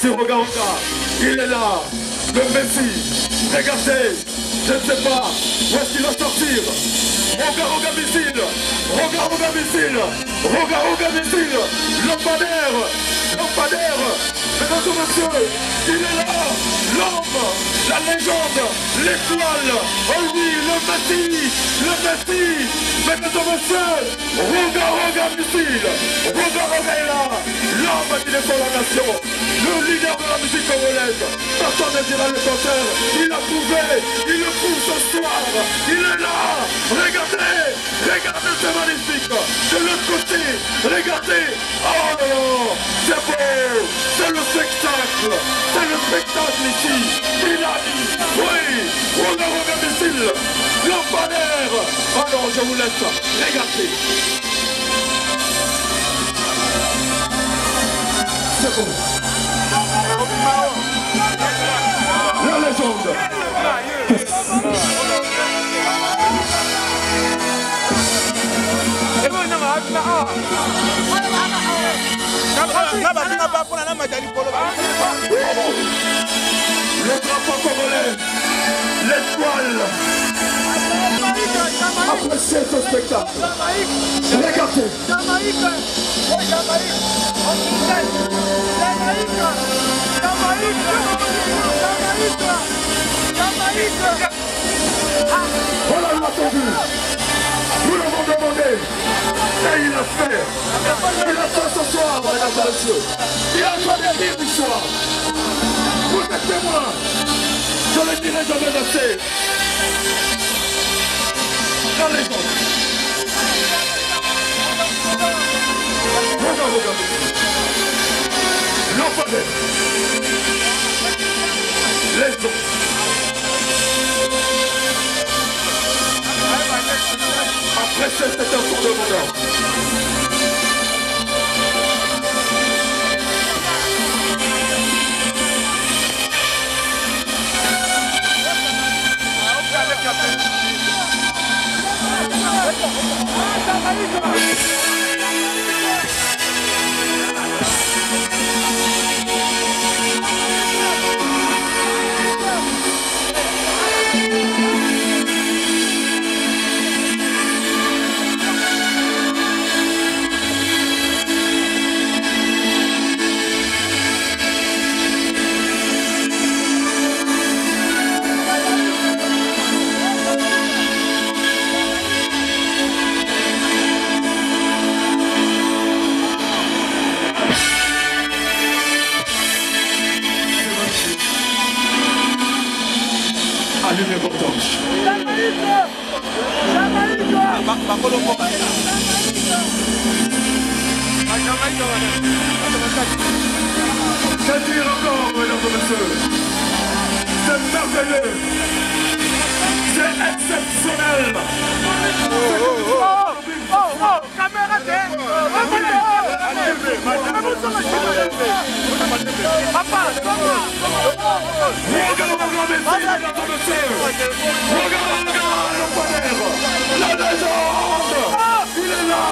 Messi, regarde, il est là, le Messi, regardez, je ne sais pas où est-ce qu'il va sortir. Regarde, missile, regarde, missile, regarde, missile, lampadaire, mesdames et messieurs, il est là, l'homme, la légende, l'étoile, oh oui, le Messi, mesdames et messieurs, regarde, missile, regarde là, l'homme qui défend la nation, le leader de la musique congolaise, personne ne dira le contraire, il a prouvé, il le prouve ce soir, il est là, regardez, c'est magnifique, de l'autre côté, regardez, oh non, c'est beau, c'est le spectacle ici, il a dit, oui, regarde missile, lampadaire, oh non, je vous laisse, regardez. C'est bon. La légende. Le drapeau congolais, l'étoile. Appréciez ce spectacle. Regardez. Voilà, on l'a entendu. Nous l'avons demandé. Et il a fait. Il a fait ce soir, mesdames et messieurs. Il a fait des rires du soir. Vous êtes témoins. Je ne le dirai jamais assez. La légende. Regarde. Lampadaire. Les autres. Après c'est un tour de bonheur. Allumez vos torches. Je dis encore, mesdames et messieurs, c'est merveilleux, c'est exceptionnel. Caméra papa, regarde, la légende, il est là.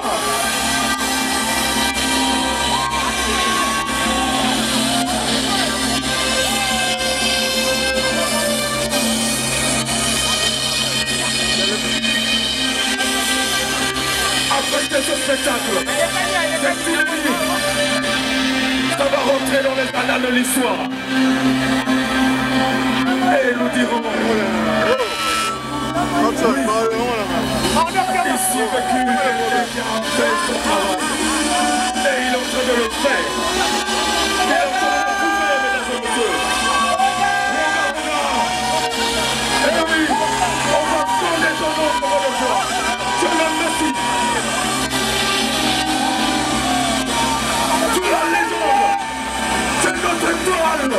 Après ce spectacle, c'est fini. Ça va rentrer dans les annales de l'histoire. Et nous dirons ici vécu quelqu'un qui a fait son travail. Et il est en train de le faire. Il est en train de le prouver, mesdames et messieurs. Regarde. Et oui, on va donner son nom pour le voir. Je le remercie. C'est la légende. C'est notre étoile.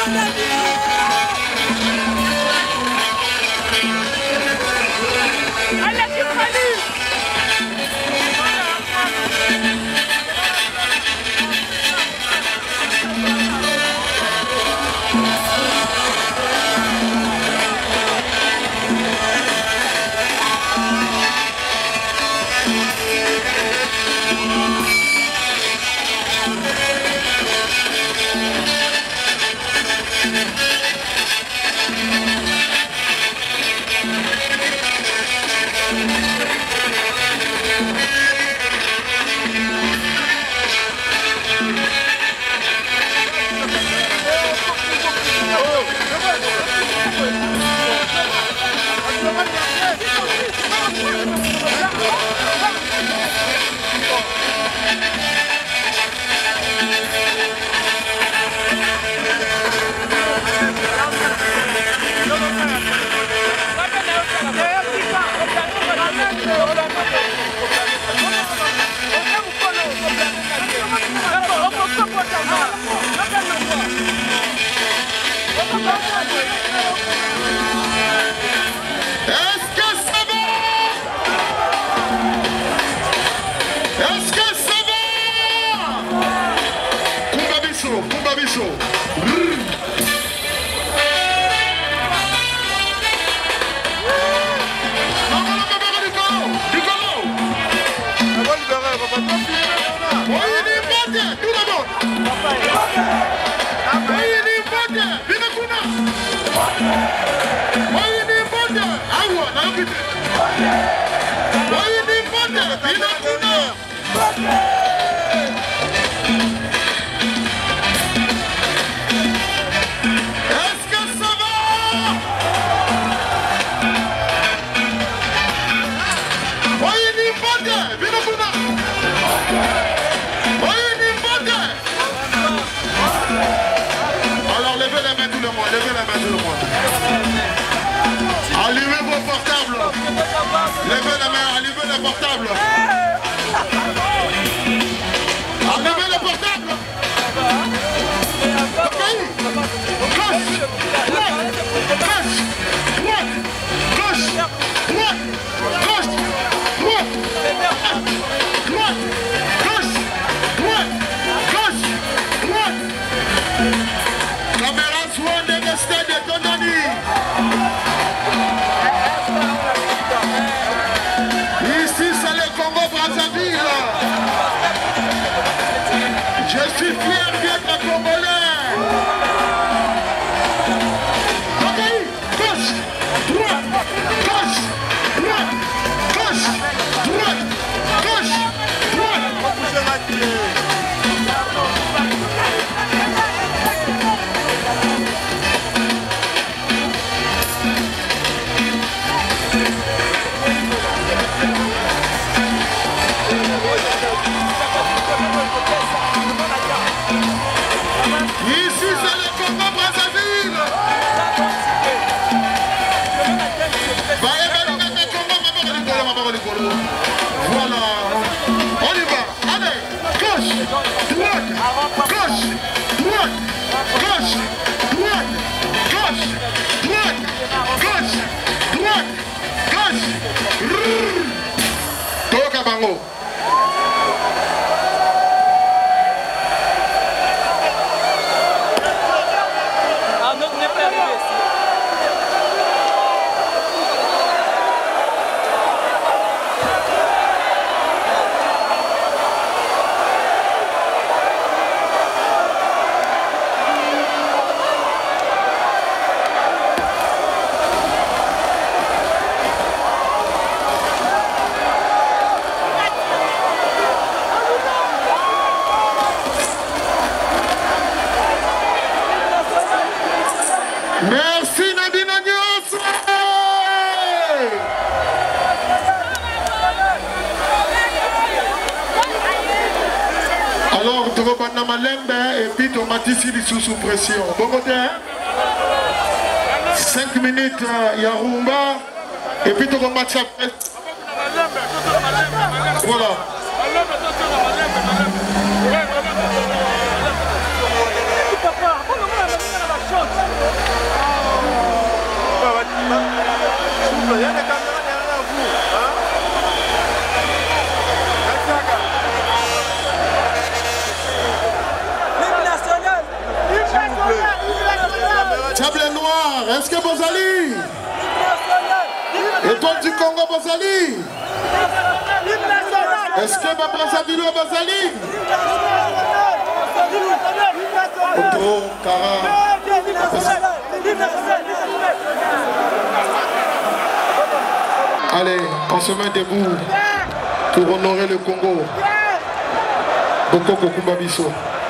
Levez la main, allumez le portable. Allumez le portable. Ok. Gauche, droite, gauche, droite, gauche, droite, droite, gauche, droite, gauche, droite. Caméra soit de le stade de Tondani. Ici c'est le Congo Brazzaville. Je suis fier d'être congolais. Ok, gauche, droite, gauche, droite, gauche, droite, gauche, droite. Ici c'est le Congo Brazzaville. Voilà, on y va. Allez, gauche, droite, gauche, droite, gauche, droite, gauche, droite, gauche, droite, gauche. Toka bango. Merci Nadine Agnos. Alors, tu vas prendre Malembe et puis tu vas ici sous pression. Bon côté, 5 minutes, il y a Rumba et puis tu vas match après. Voilà. Table noire, est-ce que Bozali? Étoile du Congo Bozali? Est-ce que Brazzaville Bozali? Otto, Cara. Allez, on se met debout pour honorer le Congo. Bokoko Kumbabiso.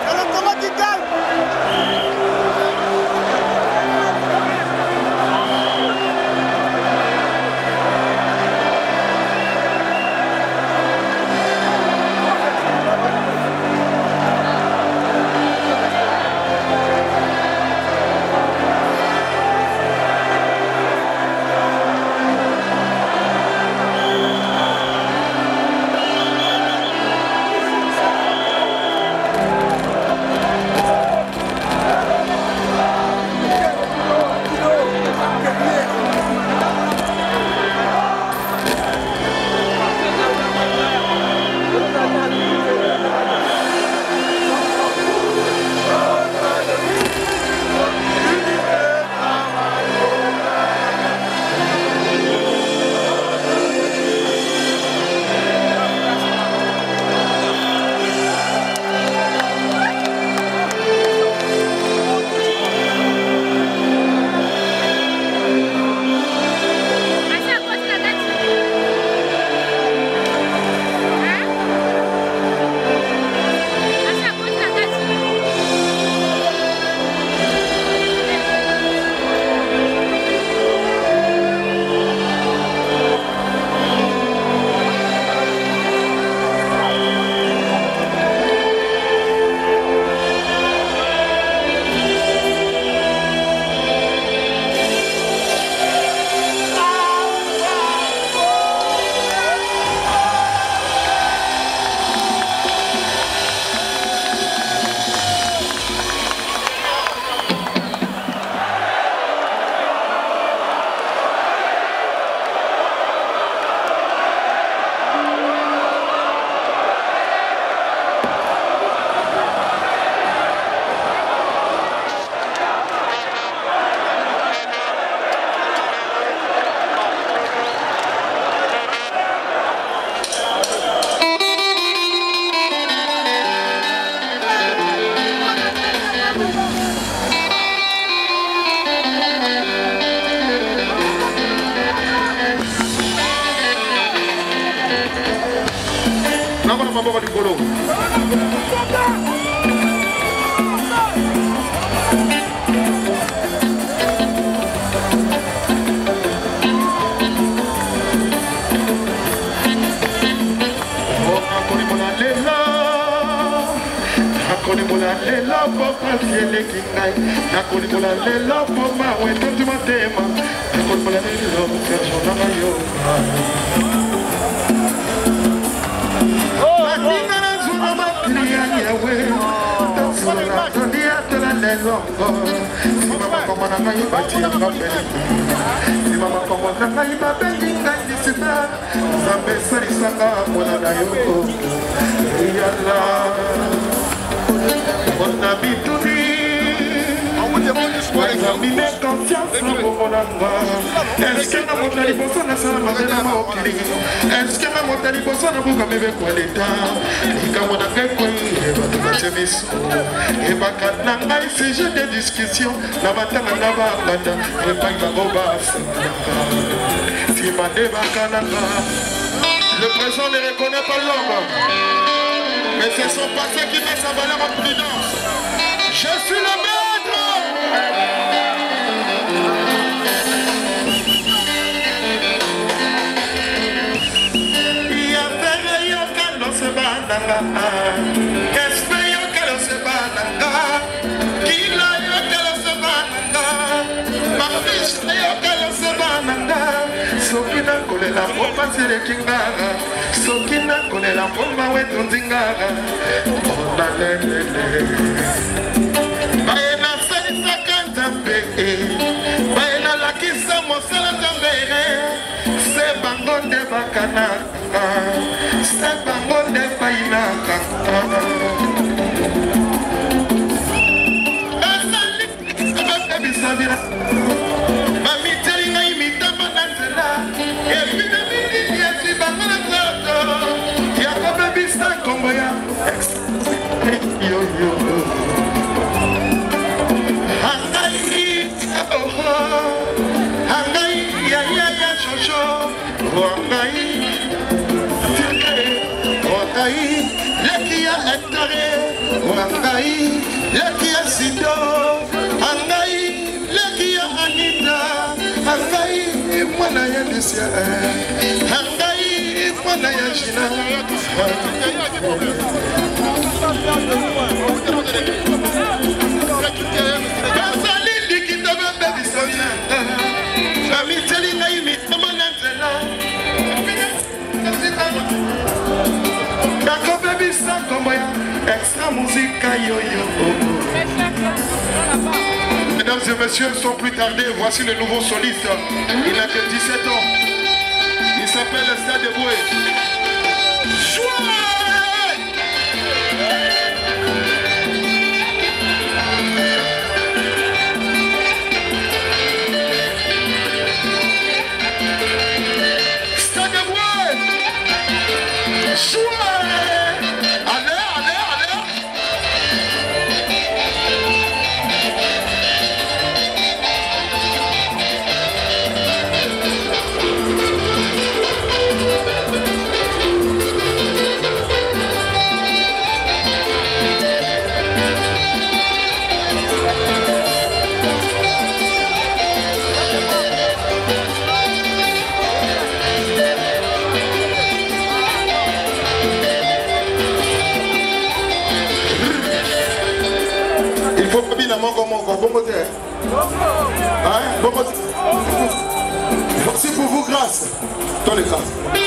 Le présent ne reconnaît pas l'homme, mais c'est son passé qui met sa valeur en prudence. Je suis le maître. Il y a fait yo kalo se bananga, espe yo kalo se bananga, kila yo kalo se bananga, marfish yo kalo se bananga. Sokina kolela pomba sele kingara, sokina kolela pomba wetu nzingara. Onda lelele, baena salisa kanta pe, baena lakisa mosala tambere. Se bangonde bakanaka, se bangonde bainaka. Asali, abaka bisabira. Lekia Ettore, Wangai, Lekia Sido, Angai, Lekia Anita, Angai, Mwanaya Nisya, Angai, Mwanaya Shina. Bazali Dikitaba Babisona, Amiteli Naimi, Tamanantela. Extra musique yo-yo. Mesdames et messieurs, sans plus tarder, voici le nouveau soliste. Il n'a que 17 ans. Il s'appelle Stade Boué. Stade Boué. Voici pour vous grâce. Dans les grâces.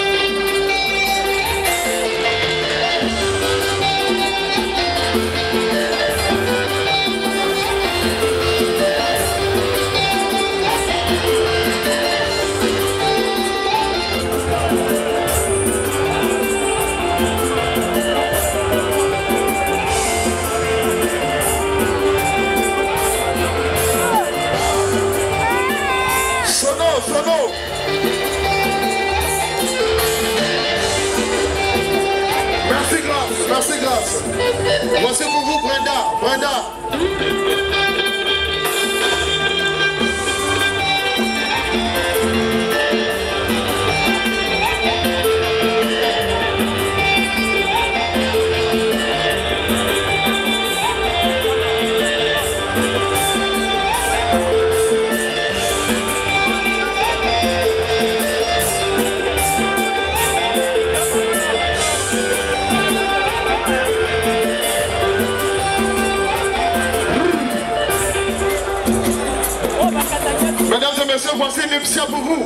Merci grâce. Voici pour vous Brenda. Mesdames et messieurs, voici Nipsia pour vous.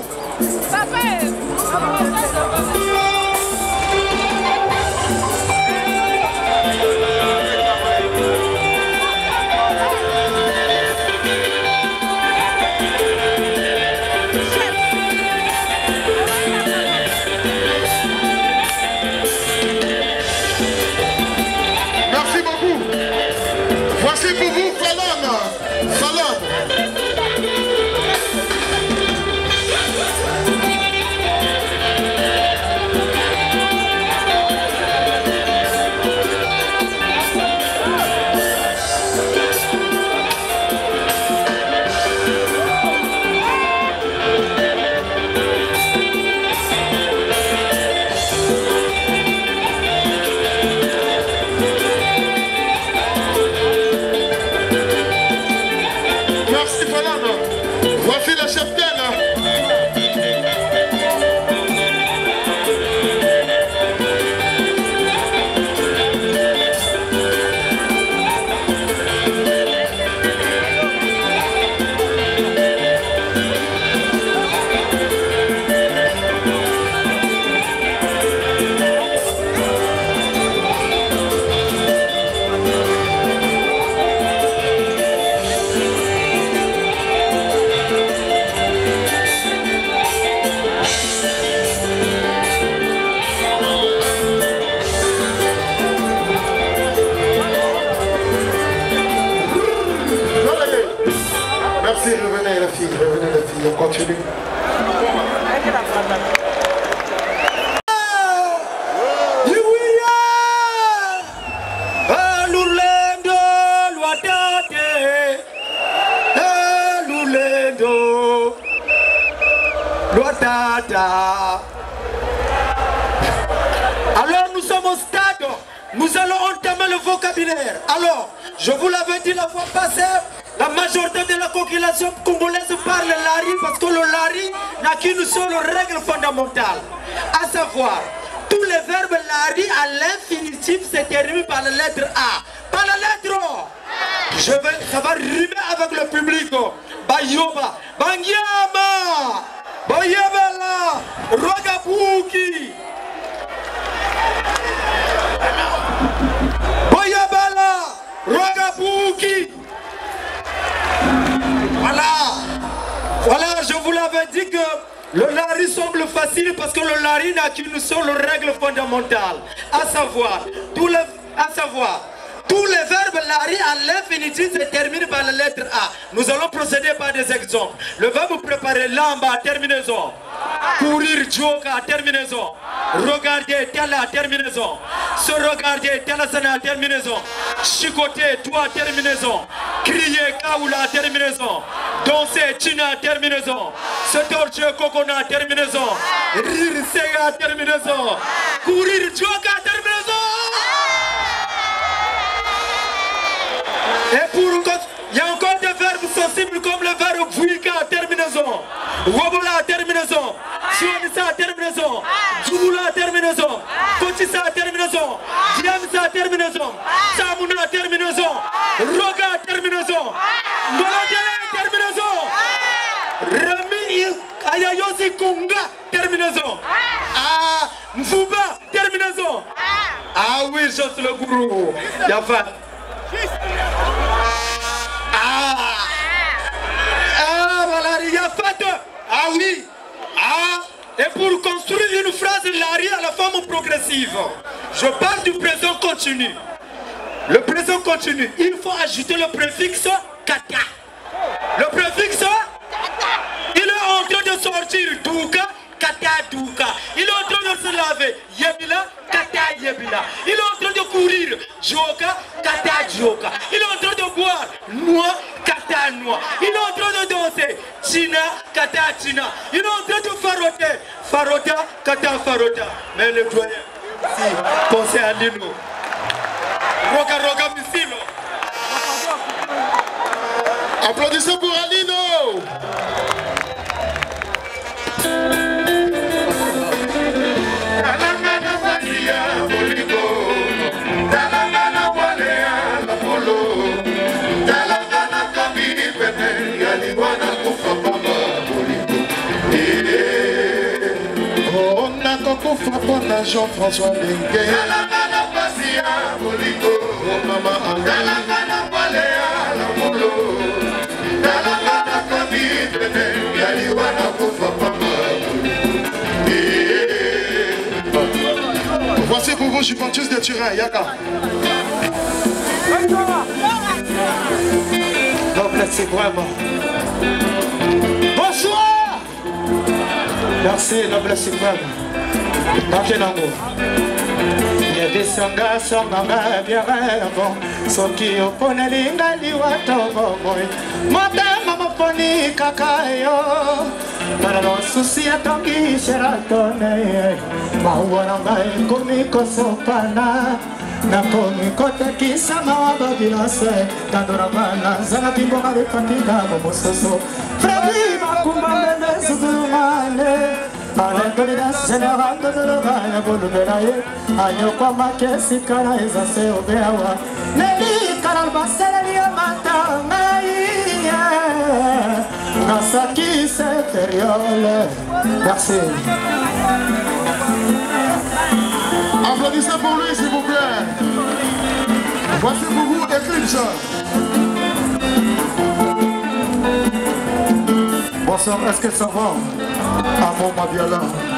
Merci beaucoup. Voici pour vous Fallon. Voici le chef-d'œuvre. Merci, revenez la fille, on continue. nous allons entamer le vocabulaire. Alors, je vous l'avais dit la fois passée, la majorité de la population congolaise parle lari parce que le lari n'a qu'une seule règle fondamentale, à savoir, tous les verbes lari à l'infinitif se terminent par la lettre A, par la lettre O. Ça va rimer avec le public. Bayoba, Bangiama, Bayabala, Rogabuki, Bayabala, Rogabuki. Voilà, je vous l'avais dit que le lari semble facile parce que le lari n'a qu'une seule règle fondamentale, à savoir, tous les verbes lari à l'infinitif se terminent par la lettre A. Nous allons procéder par des exemples. Le verbe préparer, lamba, terminaison. Courir, joga, terminaison. Regarder, telle terminaison. Se regarder, telle terminaison. Chicoter, toi, terminaison. Crier, kaoula, terminaison. Danser, china, terminaison. Se torcher, kokona, terminaison. Rire, sega, terminaison. Courir, joga, terminaison. Et il y a encore des verbes sensibles comme le verbe vuika, terminaison. Wobola, terminaison. Sionisa, terminaison. Zubula, terminaison. Kochisa, terminaison. Diamisa, terminaison. Samuna, terminaison. Roga, terminaison. Moladele, terminaison. Rami, Ayayosi, Kunga, terminaison. Ah, Mfuba, terminaison. Ah oui, je suis le gourou. Yafat. Voilà, il y a fait. Ah oui. Et pour construire une phrase lari à la forme progressive, je parle du présent continu. Le présent continu, il faut ajouter le préfixe kata. Le préfixe, il est en train de sortir douka, kata douka. Il est en train de se laver, yebila, kata yebila. Il est en train de courir, joka, kata joka. Il est en train de boire, noix, kata noix. Il est en train de danser, china, kata china. Il est en train de faroter, farota, kata farota. Mais le doyen, si, pensez à Lino. Roga roga misilo. Applaudissez pour Alino. Jean-François Bengue voici pour vous Juventus de Turin, Yaka. Donc là c'est vraiment. Bonsoir. Merci, noblesse suprême. Makenango Yedesanga sanganga biarebo Soki opone linga liwatongo moi Motema moponi kakayo Nalalo susi atongi sheratone Mahuaranga komi kosopana Nakomi kote kisama wababilase Tandorabana zana timbonga de fatiga momososo Fredi makumba mene suzulumane Alendolidas general de l'Orane Bolubelaye Anyokwa makesi kana ezase obeawa Neli karalbasele liamata maïe Nasaki supérieur. Merci. Applaudissez pour lui s'il vous plaît. Voici pour vous Eclipse. Bonsoir, est-ce que ça va? Amour Mabiola.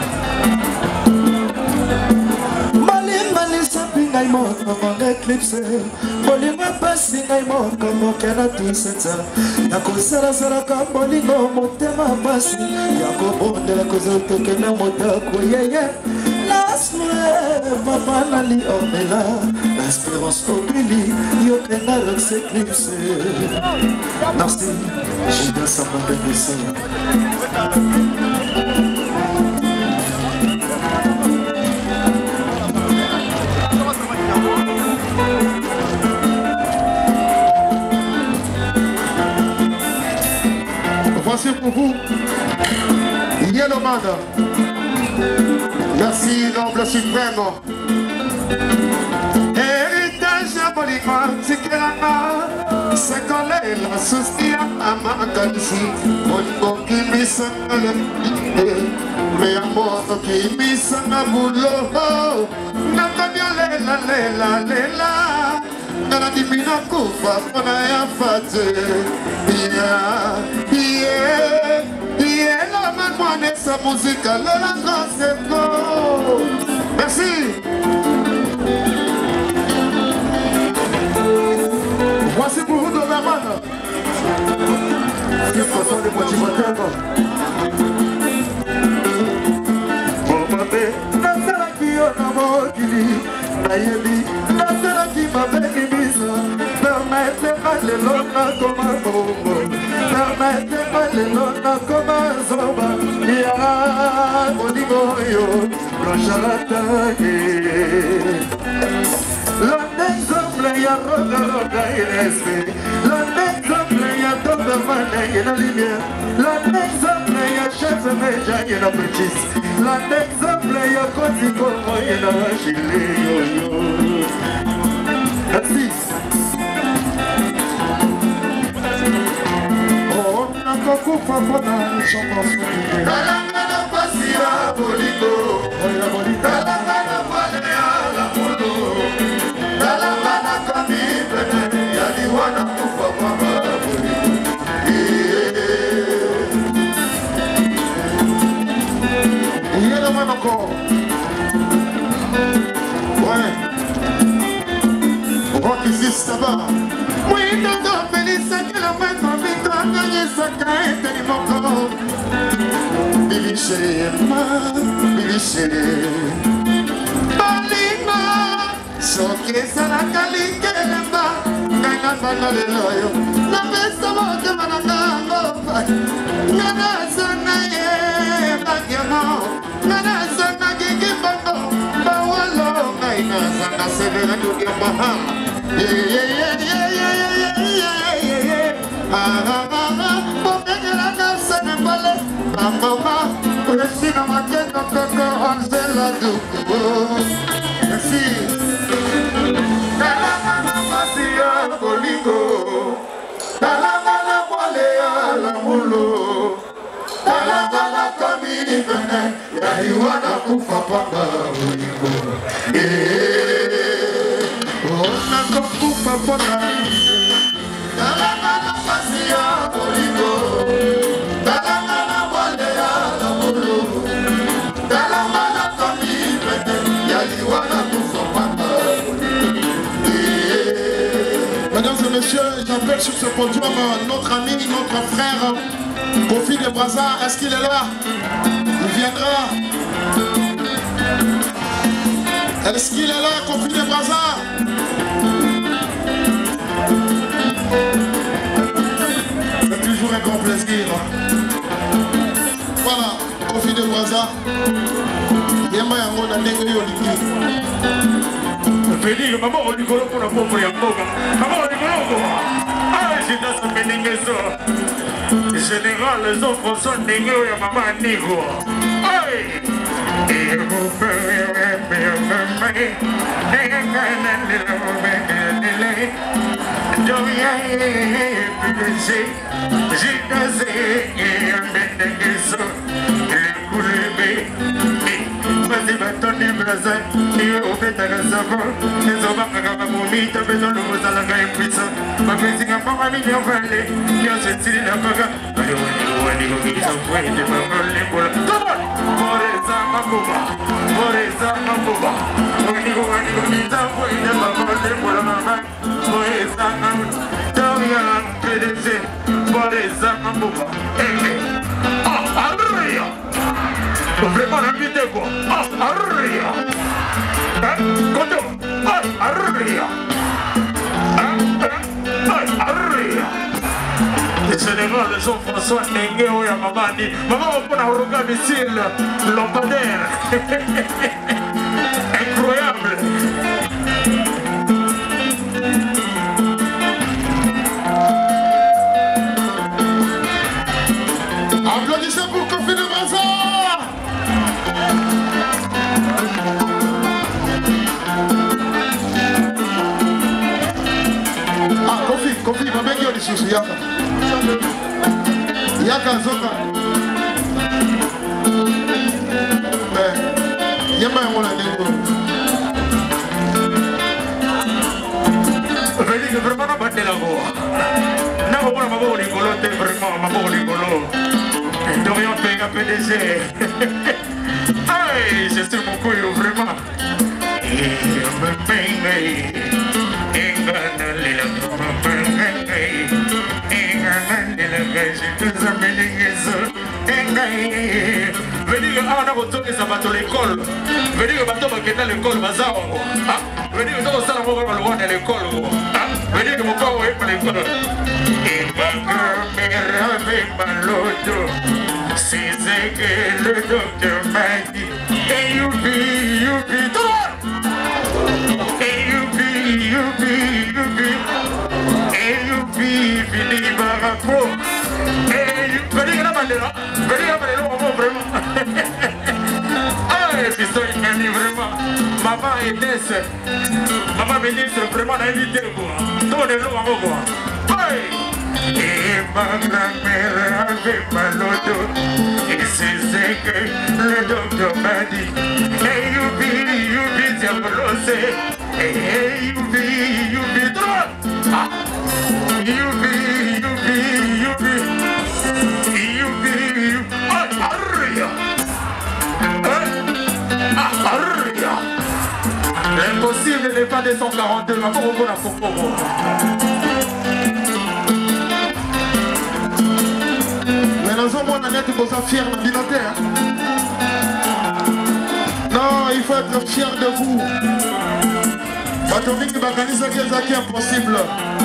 Mali sapi ngai moko mon Eclipse. Bolingo pasi ngai moko mokena tusetsa. Nakosala ka bolingo motema pasi. Yakobondela kozotokena motako yeye. Laisse-moi, papa Nali Ornella, l'espérance obélie, Yopena Rex Eclipse. Merci, j'ai bien ça pour te laisser. Voici pour vous Yellowman. Merci, noble suprême. Héritage Bolívar, Tikelana, Sekole, la Sustia, Amakansi, Mongo Kimisana, me amor Kimisana Bulo, Nakanya Lela, Lela, Lela, Nana Divina Kufa, Panaya Fate, la maman et sa musique, la grâce. Merci. Voici pour vous, Doberman. Ce sont des motivateurs. Bon, bébé, dans la vie, on a mokili. Nayebi, dans la vie, ma belle mise. Permettez-moi de l'homme comme un bobo. Permettez-moi de l'homme comme un zoba. Ya, Monigoyo, Blancharatake. L'un ya roga inespe. L'un ya Doberman et la lumière. L'un ya chef Meja et la petite. L'un ya Kotiko et la chile. Merci. Oh, Nakoko Fafana, chanson. Talangana Pasira Bolito. Talangana Palea la Polo. Talangana Kami, Yaliwana Fafana Bolito. Il y a le même encore. Ouais. On voit qu'ils existent là-bas. Oui, Dodo, Félissa, que la main dans les temps, gagner sa caille, t'es mon corps. Billy Chérie, Balima, Soke, Salakali, Kelemba, Nana, Nana, Leloyo, la besta mote, Manana, Nana, Sanaye, Bagiamo, Nana, Sanagi, Bano, Bawalo, Naina, Sana, Severa, Dugiamaha. Mesdames et messieurs, j'appelle sur ce podium notre ami, notre frère, Kofi de Brazza. Est-ce qu'il est là? Il viendra. Est-ce qu'il est là, Kofi de Brazza? C'est toujours un grand plaisir. Voilà, Kofi de Brazza. Yema yango na ndenge yo liki. Pédile, maman, on lui colle pour la pauvre Yamboga. Maman, on lui colle. Ah, j'ai dans ce pédingue. Général, les offres sont dégueu, et maman, nigo. Aïe! Et vous faites Vas-y, va-t'en-y, Brazza, et au fait, t'as la savon. Les hommes, à mon t'as besoin de vous à la gagne puissant. Ma petite enfant, ma mignon, valé, qui a cette île à Baga. Allez, on y va, ils ont pris des mamans, les bolas. Come on! Moreza, ma boba, Moreza, ma boba. On y va, ils ont pris des mamans, les bolas, maman. Moreza, ma boba. Dorian, PDG, Moreza, ma boba. Ah, arrête! Vraiment l'invité quoi. Ah, arria. Kondo. Ah, arria. Ah, arria. Le général Jean-François Nengue oya mamani. Maman on a regardé ici le lampadaire. Incroyable. lisusu yaka. Yaka zoka. Yamba yamona ndeko. Vedi che vraiment non batte la voix. Non, ma mabo di colore, vraiment, ma mabo di colore. Dobbiamo pegare PDG. Ai, je suis mon couille, vraiment. Venez à l'école. Venez à l'école, bazar. Venez à l'école. Venez à l'école. C'est ce que le docteur m'a dit. Et youpi, toi. Et youpi, fini barapo. Et venez la bandera, vraiment. Ah, c'est ça, il vraiment. Maman est ministre, vraiment, n'a invité quoi. Tout le monde quoi. Et ma grand-mère avait mal au dos. Et c'est ce que le docteur m'a dit. Et youpi, diabolosé. Et youpi, droit. Ah, youpi. L'impossible n'est pas 242, ma pauvre la pauvre. Mais dans un monde, on est tous fiers de binoter. Non, il faut être fier de vous. Batomiki bakanisa qui est impossible.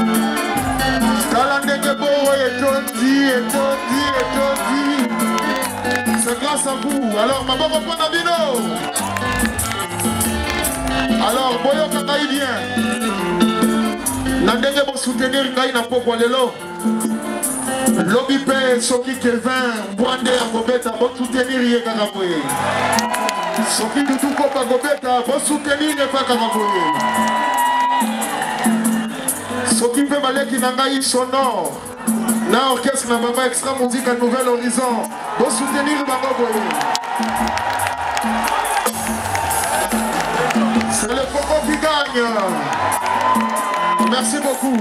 C'est grâce à vous. Alors, ma bonne Panabino. Alors, Boyo Kangaï vient. Nandenge pour soutenir Ngai na poko lelo. Lobby Pay, Soki Kevin, Bwande Agobeta, pour soutenir Yekagaboye. Soki Dutuko Agobeta, pour soutenir Yekagaboye. Soki Pe Maleki Nangaï sonore. Na orchestre na Baba Extra Musique à Nouvel Horizon. Pour soutenir Bagoboye. C'est le Coco qui gagne. Merci beaucoup.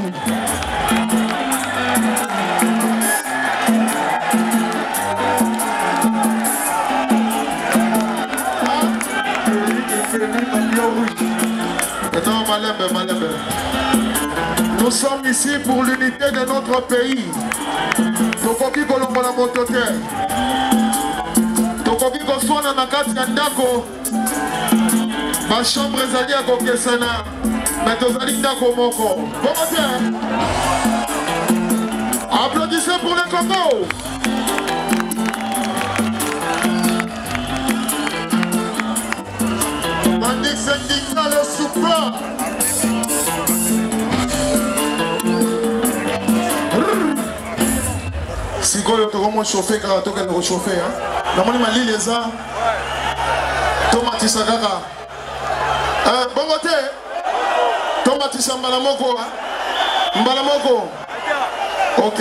Nous sommes ici pour l'unité de notre pays. Tokoki kolongo la motote. Tokoki koswana na kati ya ndako. Ma chambre ezali ya kokesana. Mais tozali ndako moko. Bongo te. Applaudissez pour le Congo. Tandis syndical le support. Si vous avez chauffé, vous avez chauffé. Vous avez les gens. Tomati Sagara. Bon côté. Tomati Sambalamoko. Mbalamoko. Ok.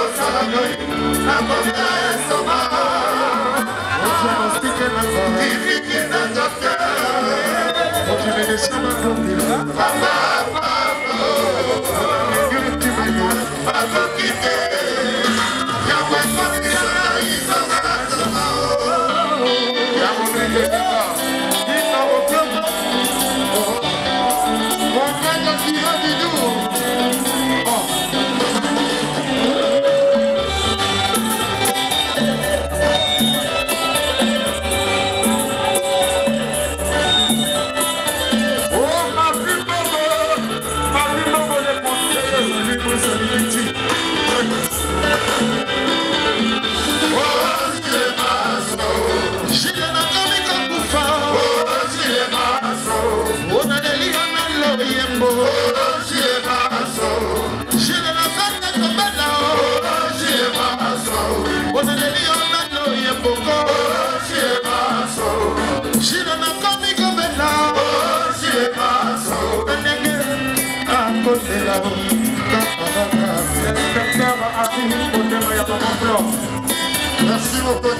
If Merci beaucoup.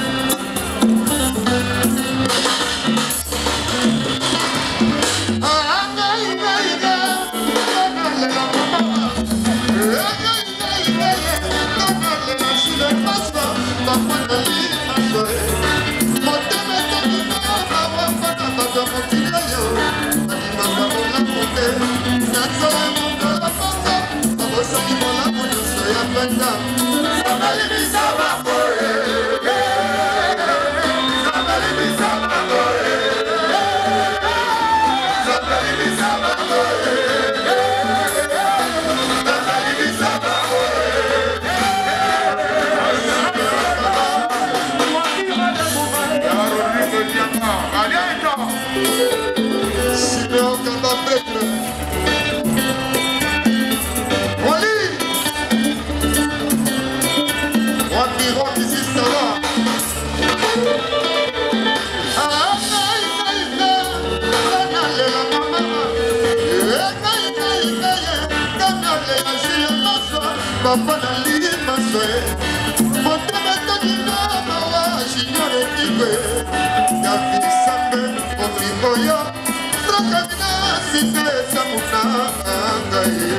Papa na lima swe Motema tokina mawa Shinyore kikwe Yafisambe Ofikoyo Trokabina Site Samuna Angaye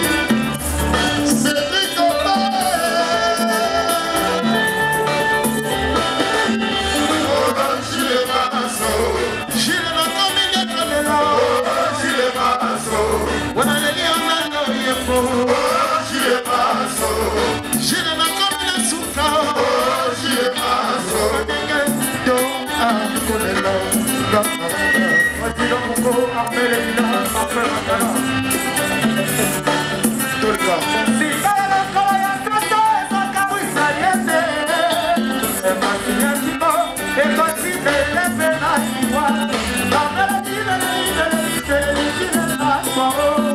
Seriko Bae Oh, Jile Maso Jile na komine kalela Oh, Jile Maso Wana leli onano yefo Jile na komine suka Jile Maso Yo akolela Matira mungo amele ina Amele kala Tulka Sibala kola ya trato Esa kabu isayete Emasi yantiko Ekoti belepe na iwa Amele jile Jile na iwa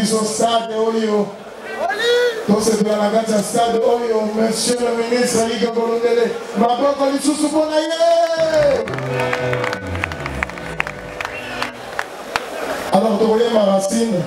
biso stade oyo tosepela na kati ya stade oyo monsieur le ministre Alika Bolondele maboko lisusu mpona ye. Alors tokoyeba Racine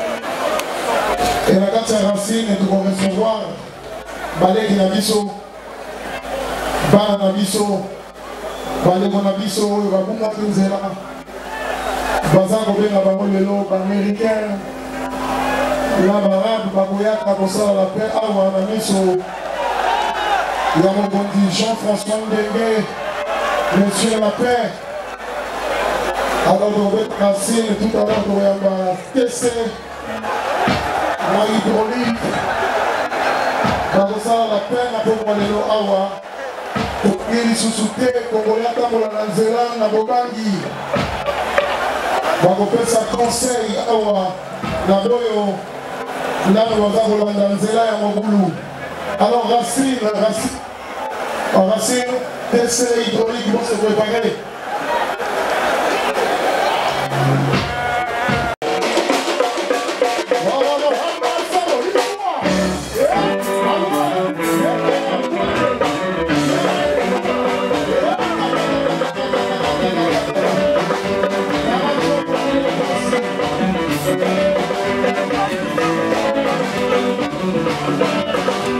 et na kati ya Racine tokorecevoir baleki na biso bana na biso bandeko na biso oyo babungaki nzela baza kobenga bango lelo baaméricain na barabe bakoyaka kosala la paix awa na miso ya mokonzi Jean-François Ndenge monsieur la paix. Alors tokobeta Racine tout à l'heure tokoyamba tese na hydraulique bakosala la paix na pokwa lelo awa tokoki lisusu te kongoli atambola na nzela na bobangi bakopesa conseil awa na boyo nano baza kolanda nzela ya mobulu. Alors Racine tese hydraulique vont se préparer.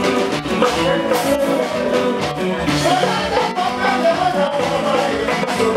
Thank you.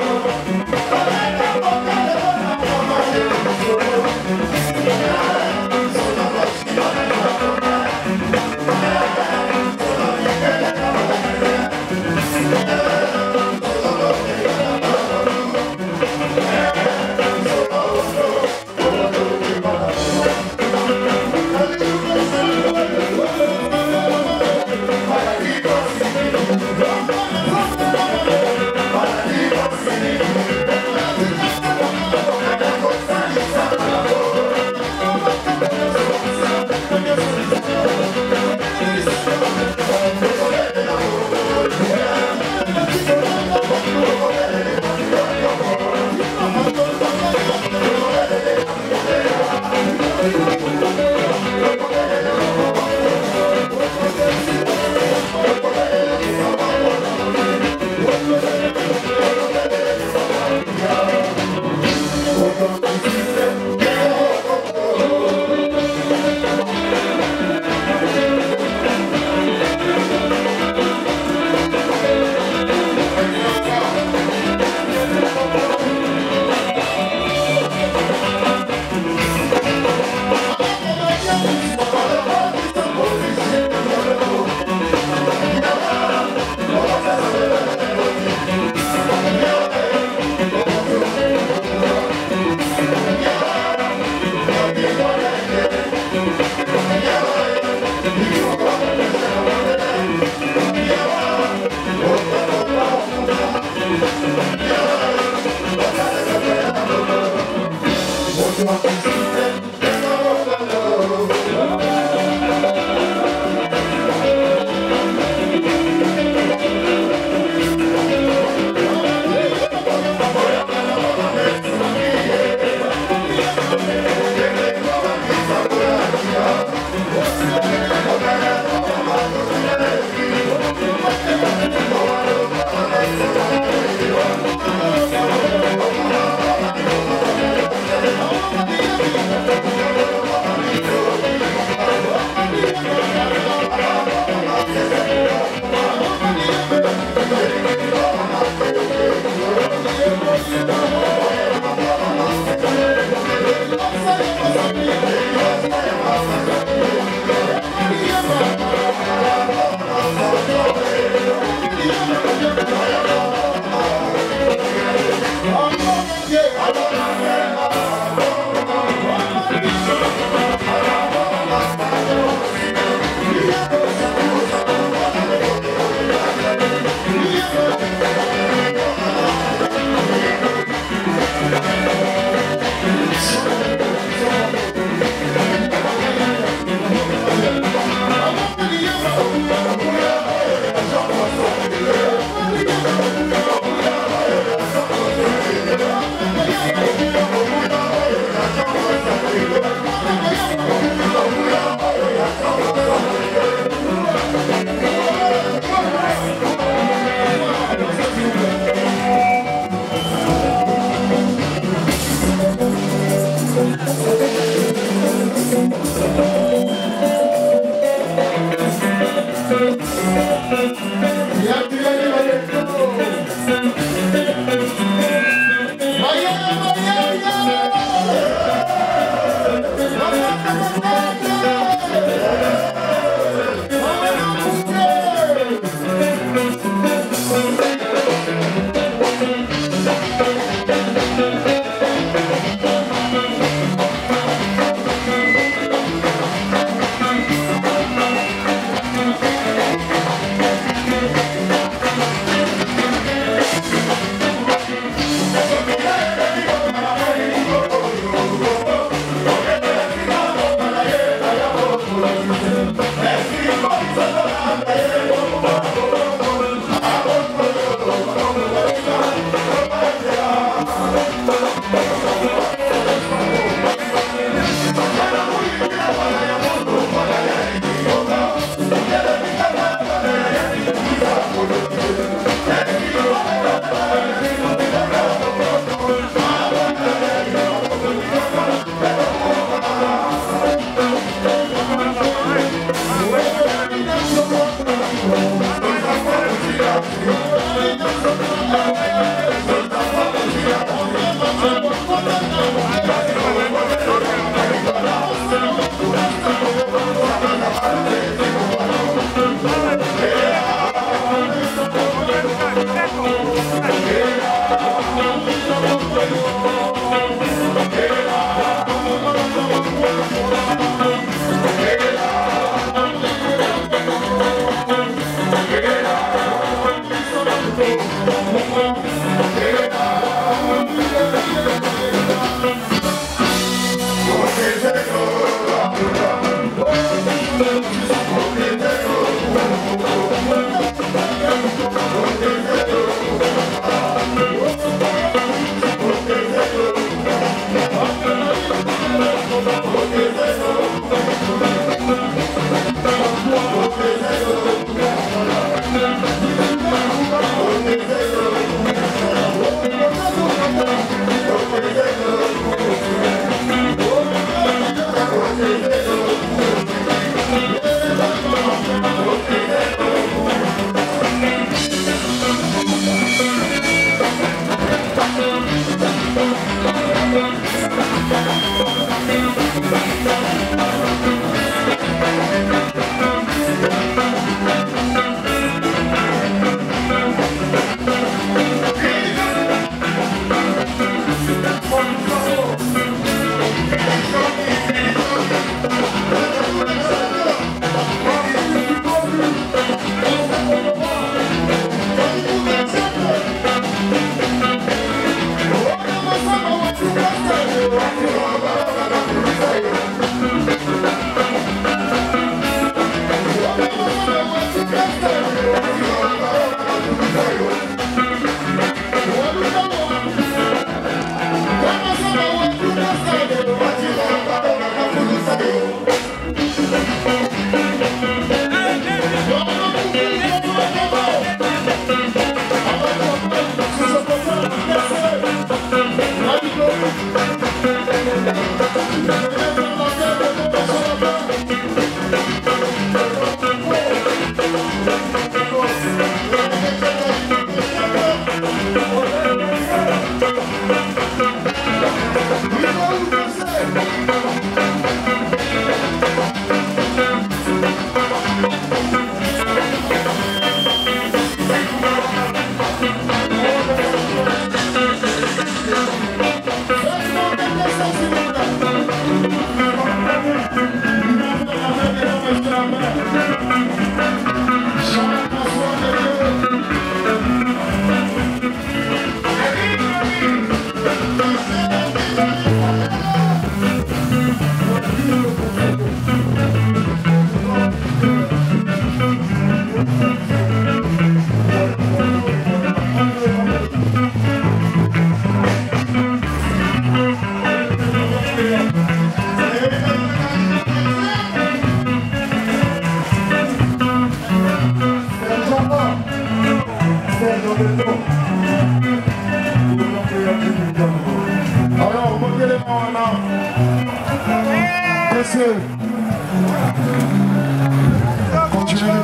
Continuez.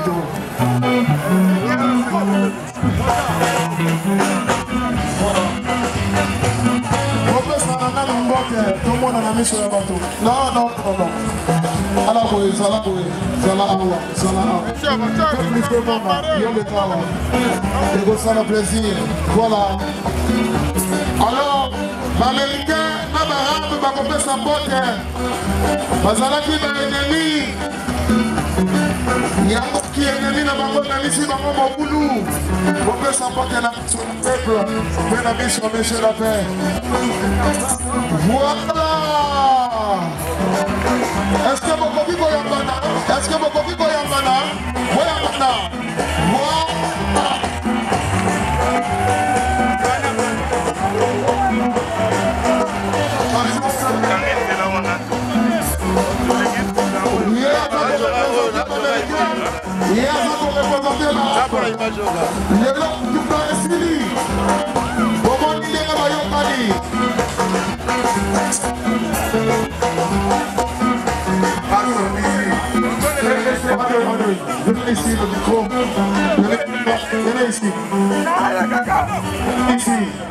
Kito. Tout le monde en a mis sur le bateau. Non, non, non, non. À la bouée, ça la bouée. Ça la awa, ça la awa. Faites plus de maman, il y a le travail. Et vous ça le plaisir. Voilà. Alors, l'Américain, l'Américain, va couper sa pote. Bazala qui va ennemi. Il y a qui est ennemi dans ma bonne ici, dans mon boulot. Couper sa pote sur le peuple. Bien ami sur monsieur la paix. Voilà. Est-ce que mon copain Boyambana? Est-ce que mon copain Boyambana? Boyambana. Voilà. Il y a un représenté là. Il est là pour faire un style. Comment il est là, venez ici le micro. Venez ici. Ici.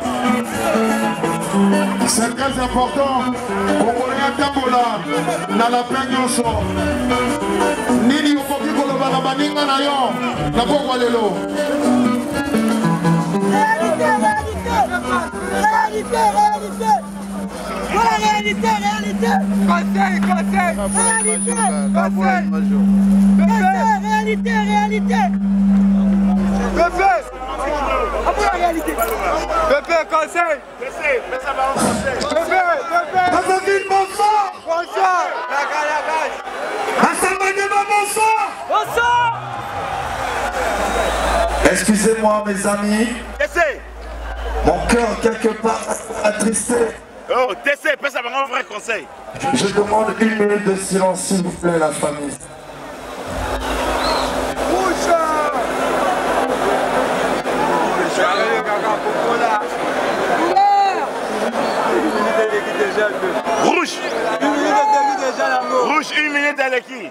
C'est très important. On regarde Tambola. Dans la peine sort. Nini okoki koloba na baninga na yo. Na pokwa lelo. Voilà réalité, réalité. Conseil, conseil. Réalité, conseil. Réalité, réalité. Pépé. Après la réalité. Pépé, conseil. Pépé. Dans un ville, bon sang. Bonsoir. La gage. Assamanema, bon sang. Bonsoir. Excusez-moi, mes amis. Mon cœur, quelque part, attristé. Oh, TC, ça va un vrai conseil. Je demande 1 minute de silence, s'il vous plaît, la famille. Rouge. Rouge, 1 minute à l'équipe.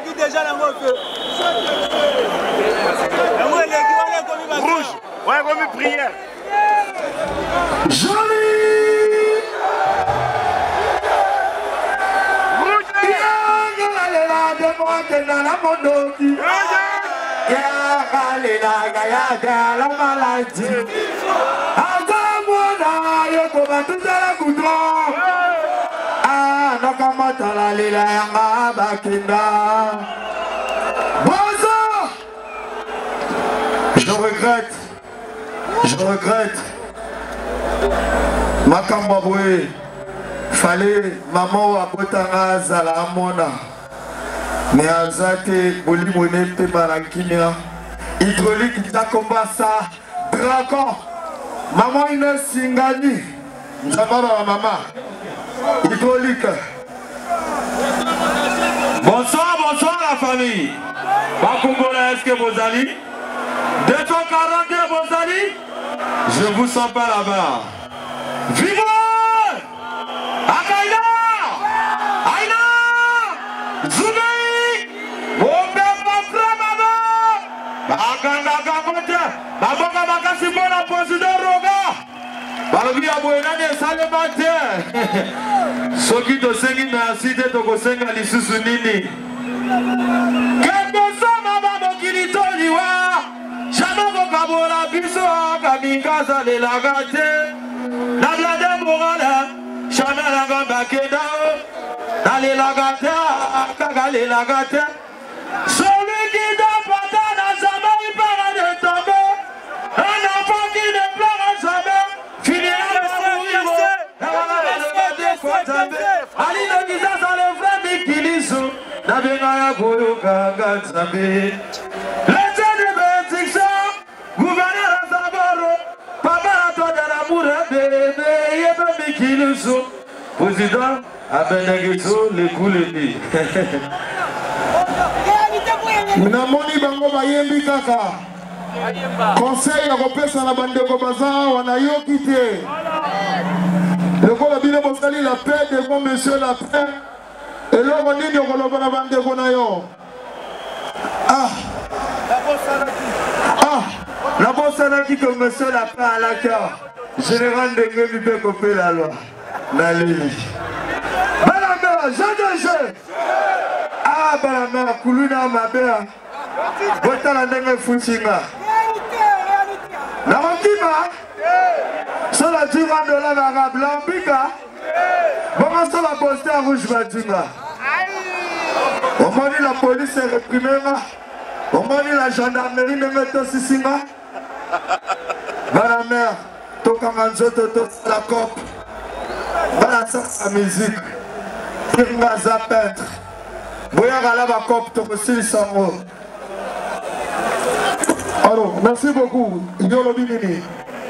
Rouge, ouais, comme une prière. Joli! La maladie. Azamona yoko batuzala goudron. Ah, nakamata la lila yanga bakenda. Bonjour. Je regrette. Makambabwe. Fallait maman abotanga zala amona. Mais azate bolimone pe marakimia. Hydraulique Takombasa Dragon. Maman Inès Singani. Nzababa maman. Hydraulique. Bonsoir la famille. Bakongola, est-ce que vous allez? 242 vous allez? Je vous sens pas là-bas. Vive! Akaïna! Aïna! Zoubé! Obe Mafra maman! Akanga Kamote! Baboka Makasi Bona Président Roga! Balobi Aboenani Salemate! Soki to sengi na cité to kosenga lisusu nini? Kendo sama mokili toliwa! Shamoko kabora biso kamikaza de la gâte! Na blade morala! Shamala gamba kedao! Na le la gâte! Kaga le la gâte! Celui qui donne pas dans sa main, il part de tomber! Un enfant qui ne pleure jamais! Finira par mourir! Alino Kizaza le vrai Mikiliso Nabengaya Goyoka Gatsabe L'État de bénédiction Gouverneur Azaboro Papa Antoine Amoura Bébé Yebe Mikiliso Président Abenageso Le Kouleni Namoni bango bayembi kaka. Conseil ya kopesa na bandeko baza wanayoki te. Le kola bino bosali la paix devant monsieur la paix. Et l'homme nini okoloba na bandeko na yo. Ah, Ah, la Bossanaki comme monsieur la paix à la carte. Général de Guébi peut couper la loi. Nali. Balamère, Jean de jeu. Ah, Balamère, Koulouna, ma belle. Bota la neme Fouchinga. Narakima. Sur la durande de la arabe, l'ambika. Comment sur la postée à rouge Badjunga. Au moins la police est réprimée. Au moins la gendarmerie ne met pas ici. Va la mer, toka manzo toto la cop. Va la sa musique. Pirnga za peintre. Boya gala ba cop to aussi sango. Alors, merci beaucoup. Yolo Bimini.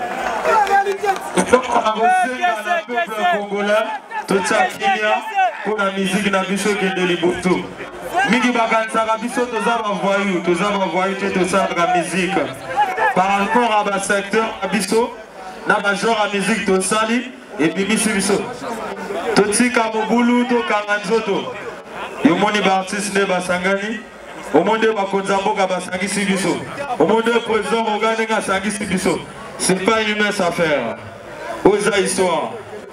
Donc on a reçu dans le peuple congolais toute sa Kenya pour la musique na biso qui de Libutu. Mingi bakansaka biso toza bavoyu tout ça la musique. Par rapport à ma secteur à biso na ba genre à musique to sali et puis biso. Totika mobulu to kanganzoto. Yo moni ba artiste ne basangani. Au monde de Makonzambo Kabasangi Sibiso. Au monde de président Mogane Kasangi Sibiso. C'est pas une mince affaire. Osa histoire.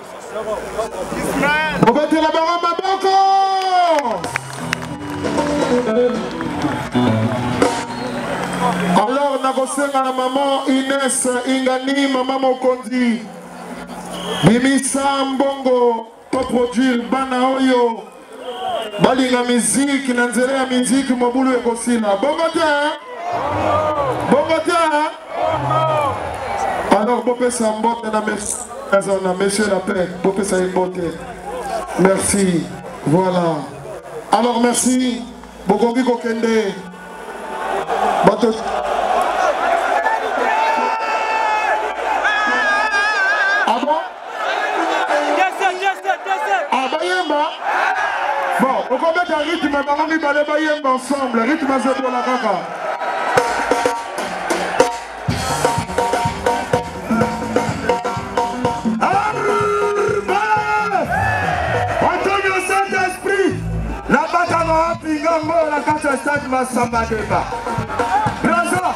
On va te la barre ma banco. Alors, on a bossé à la maman Inès Ingani, maman Mokondi. Mimisa Mbongo, pour produire Banaoyo. Balinga musique, nanzele ya musique, mobulu ekosina. Bongote, hein? Bongote, hein? Alors, Bopé Sambote, monsieur la paix, Bopé Sambote. Merci. Voilà. Alors, merci. Bogobi Kokende. Bato. Ah bon? Ah, Bayemba? Bon, on va mettre un rythme, on va mettre ensemble. Rythme à pour la caca. Antonio Saint-Esprit, la Batama Pingambo, la carte stade Massamba Deba. Braza.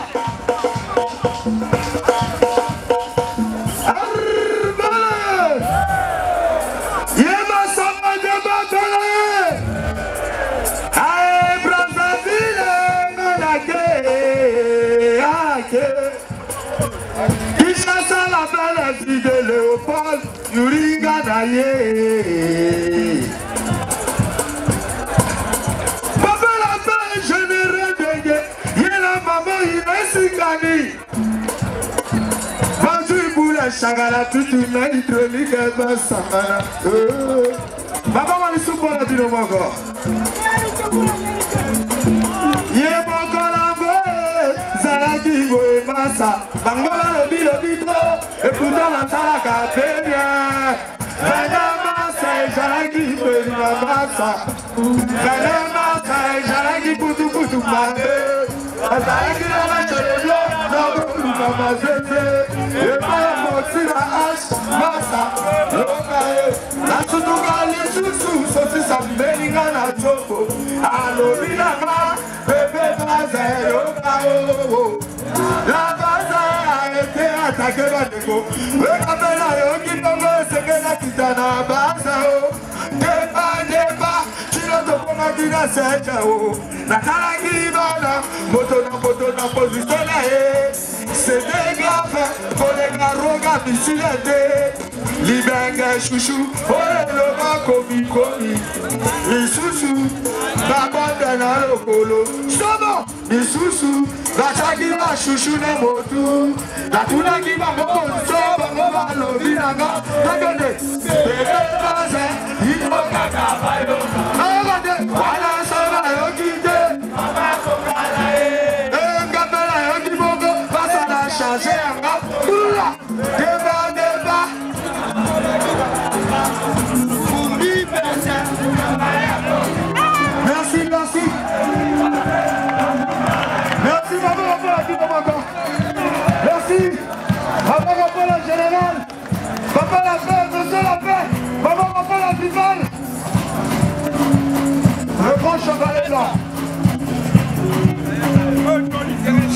De Léopold, Yuringa Naye. Papa la paix générale de Gué, Yéla maman Inesikani. Bandu Boula Chagala, toute une hydraulique et Bassangana. Maman Manisou pour la Dinomogo. Zalaki Boé Massa, Bangola le Bilobito, et pourtant la Salaka Pédia. Massa et Zalaki Boé Massa, Massa et Zalaki Poutou Poutou Mane. Zalaki la vache de l'eau, non, Poutou Mama Zézé, et Maya Moxi la hache, Massa, Lokae, la Soutouka, les Soussous, Sosi Sambelinga na Chopo, Allo Bilama. La base a été attaquée par des mots. Le caméra est qui tombe, c'est que la titane a base. Débat, tu n'as pas pour la dîner, c'est chaos. La talaki va là, moto na position là. C'est des graves, pour les garoga, ici Libenge chouchou, oh le komi, les chouchou, la bande na le colo. Sono, les chouchou, la chaki va chouchou na motu, la tuna qui va moto, soba va lo vinanga, regardez, bébé base, il faut kaka bailo. Regardez, voilà ça va yo quitter, mama kokala ngapela yo kibogo, passa la changer nga, oula, débat. Merci. Merci, maman, merci. Maman, la générale. Papa, la paix, monsieur la paix. Maman, la tribale. Le grand chevalet blanc.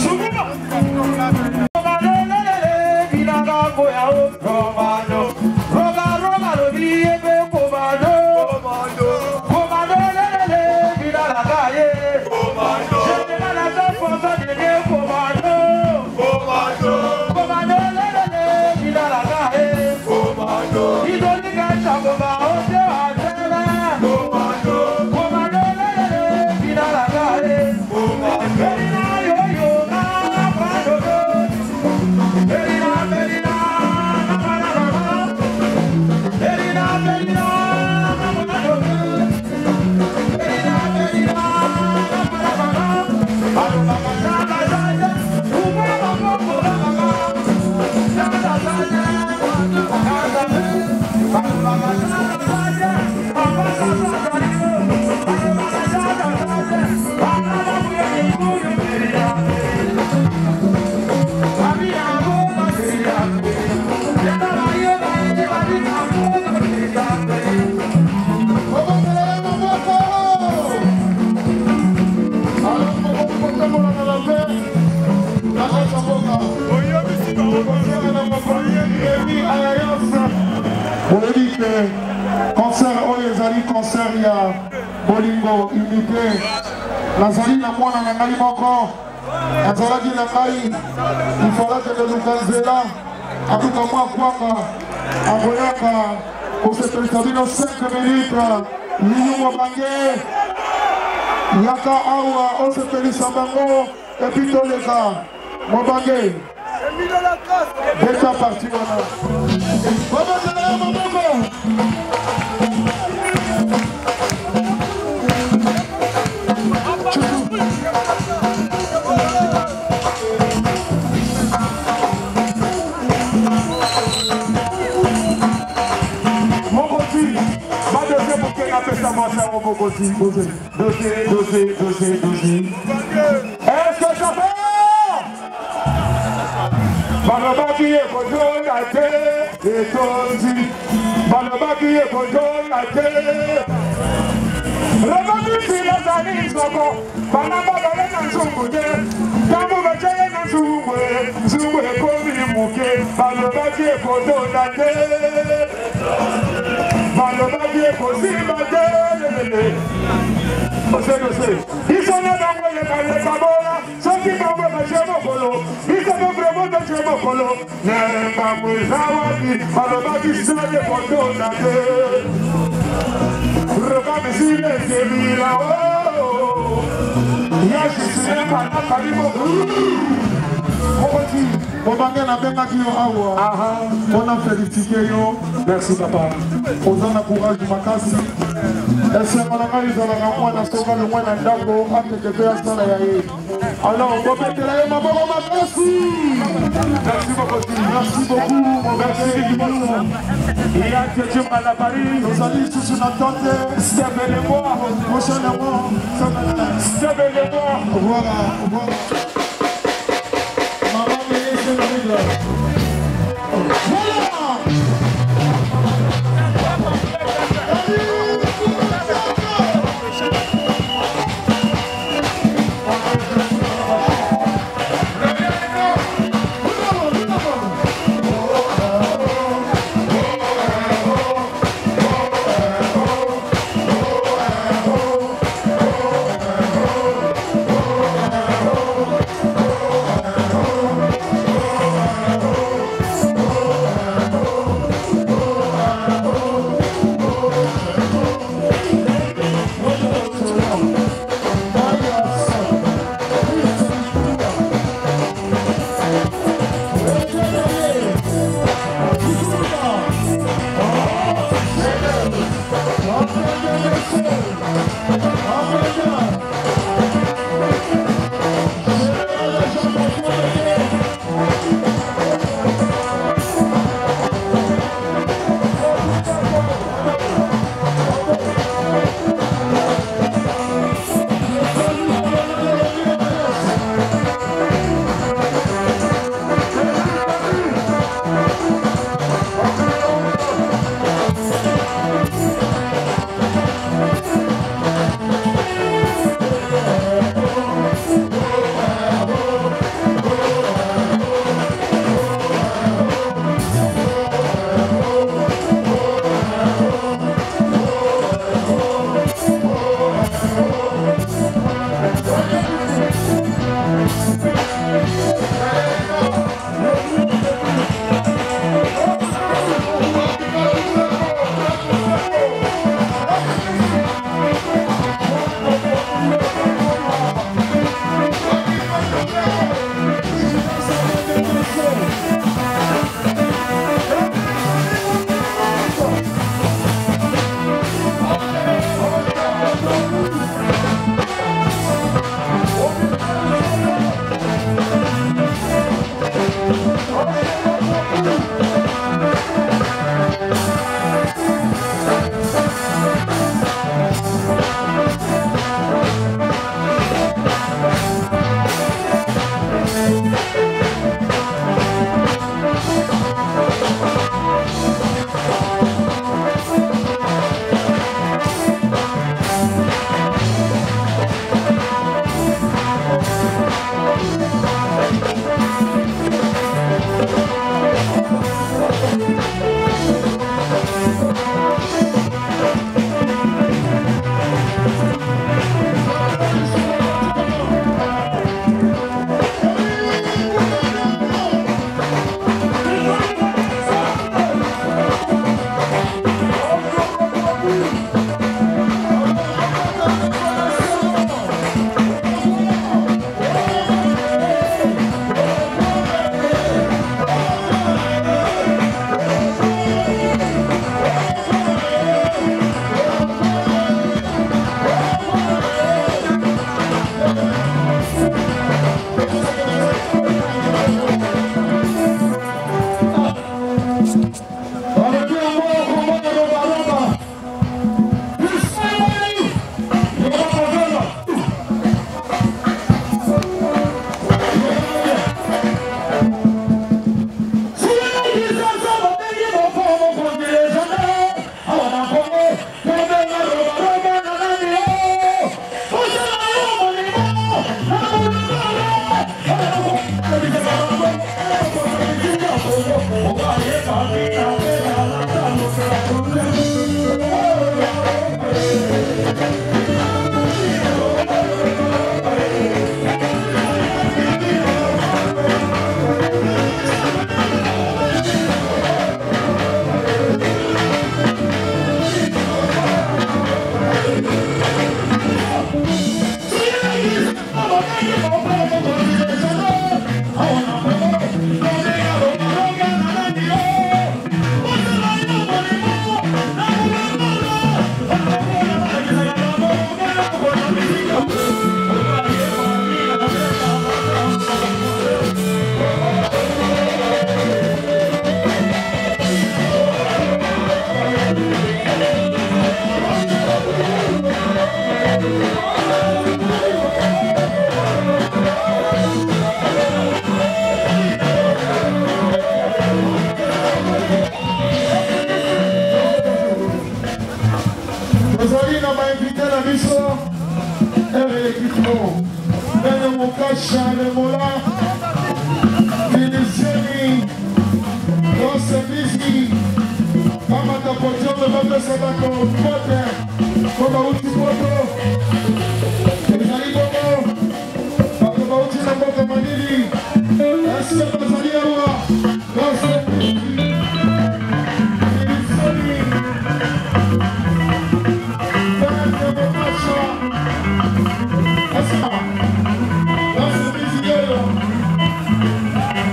concert oyo ezali concert ya bolingo unité nazali na mwana na ngai moko azalaki na ngai ifalaki deluka nzela atuka mwa kwanga akoyaka kosepelisa bino 5 minutes linyungo bange yaka awa osepelisa bango epi toleka mobange beta parti wana babazela ya maboko Est-ce que ça fait? Balobaki et Kojo la tête et Tozi. Balobaki et Kojo la tête. Balobaki c'est la zanine soko. Balabala na nzungude. Tambu bachele na nzungwe. Nzungwe komi muke. Balobaki et Kojo la tête. Balobaki et Kozi la tête. Ils sont là dans le Kabola, ceux qui m'ont fait chez Mokolo, ils sont vraiment de chez Mokolo. N'est-ce pas Mouizawadi, Balobaki sur les photos d'Adé. Regarde ici les séries là-haut. Yashi, c'est pas la Kalimo. Bobange na benga ki yo awa on a félicité yo merci papa ozana courage makasi esengo na ngai ezalaka mwana soka le mwana ndako atekete ya sala ya ye alors bobetela ye maboko makasi merci beaucoup merci il y a quelqu'un à la Paris ozali susu na tante sebele-moi prochainement sebele-moi voilà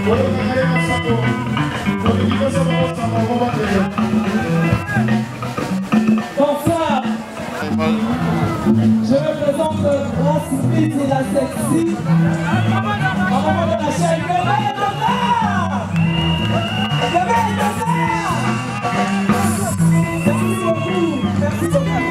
Bonsoir. Je représente Grace Smith et la sexy. Maman de la chaîne, Gabriel Dozard. Gabriel Dozard. Merci beaucoup. Merci beaucoup.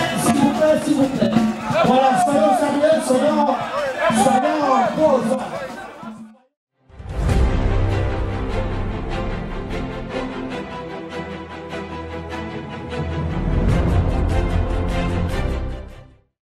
Voilà, soyons sérieux, soyons en pause.